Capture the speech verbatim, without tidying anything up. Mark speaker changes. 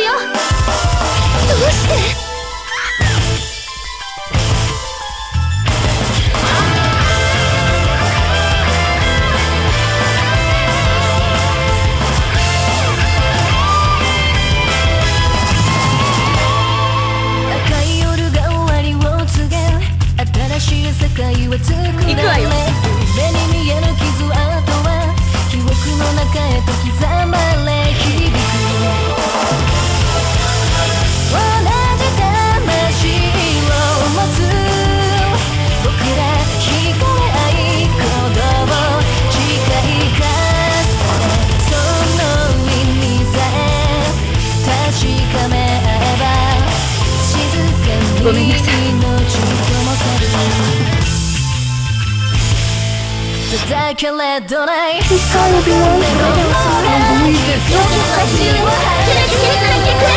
Speaker 1: よ。どうして？赤い夜が終わりを告げる新しい世界を作られる。目に見える傷跡は記憶の中へと刻まれ響く。同じ魂を持つ僕ら惹かれ合い鼓動誓い重ねその意味さえ確かめ合えば静かに命とも去る。だけれどない。
Speaker 2: This car will be one for the